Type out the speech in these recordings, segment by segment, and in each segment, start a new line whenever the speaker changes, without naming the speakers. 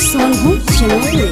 Sonu channel.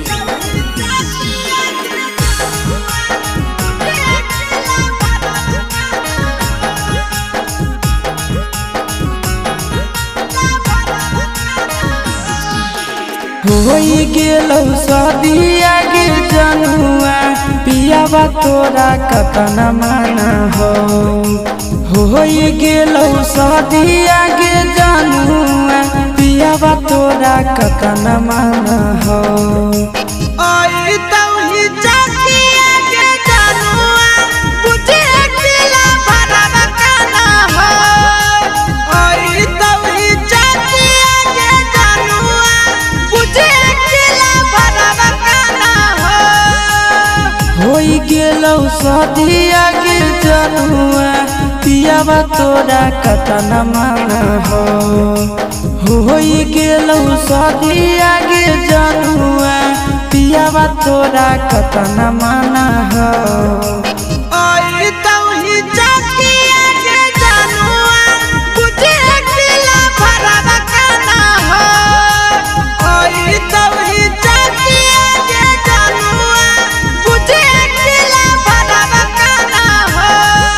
होई गेलौ शादिया गे जनुआ पियावा तोरा कतन माना हो। होई गेलौ शादिया गे जनुआ पियावा तोरा कतन माना हो।
आई तौही जातिया के जनुआ बुझे अकेला भरवा काना हो। आई तौही जातिया के जनुआ बुझे अकेला भरवा काना हो।
होई गेलौ शादिया गे जनुआ पियावा तोरा कतन माना हो। होई गेलौ शादिया गे जनुआ पियावा तोरा कतन माना हो।
आई तौही जातिया के जनुआ बुझे अकेला भरवा काना हो। आई तौही जातिया के जनुआ बुझे अकेला भरवा काना हो।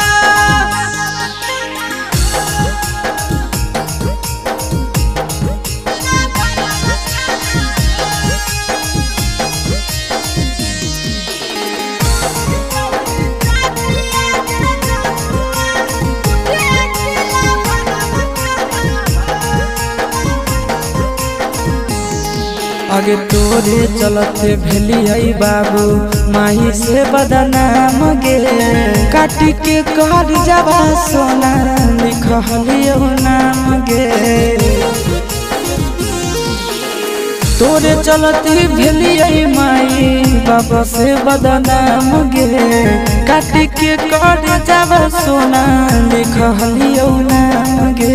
आगे तोरे चलते भेलियै बाबू माही से बदनाम गे। काटी के कर जावा सोना लिखलियो नाम गे। तोरे चलते भेलियै माई बाबा से बदनाम गे। काटी के कर जावा सोना लिखलियो नाम गे।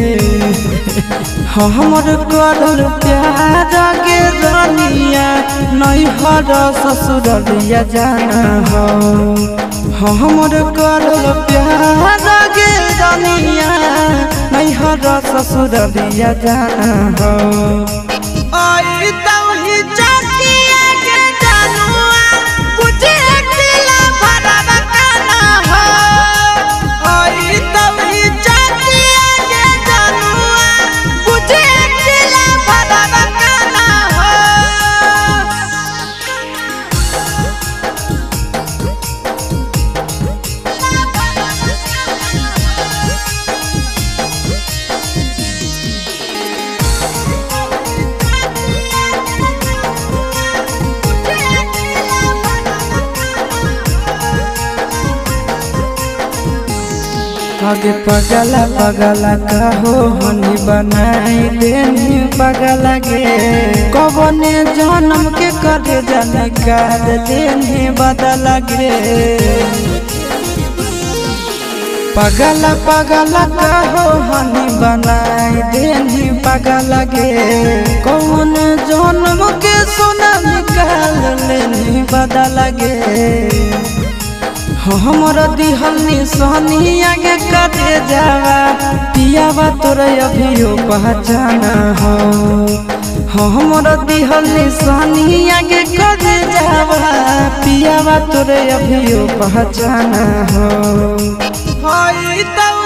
हमर करल प्यार गे रानिया नैहर ससुरलिया जाना हो। हमर करल प्यार गे रानिया नैहर ससुरलिया जाना हो।
आई तौही जातिया के जनुआ बुझे अकेला भरवा काना हो। आई तौही जातिया के जनुआ बुझे अकेला भरवा काना हो।
आगे पगला पगला कहो हनी बनाई देनी पगला गे। कबने जन्म के करे जाने कर देनी बदला गे। पगला पगला कहो हनी बनाई देनी पगला गे। कौन जन्म के सोना निकाल लेनी बदला गे। हमर दिहल निशानी आगे कटे जावा पियावा तोरा अभियो पहचाना हो। हमर दिहल निशानी आगे कटे जावा पियावा तोरा अभियो पहचाना हो।
आई तौ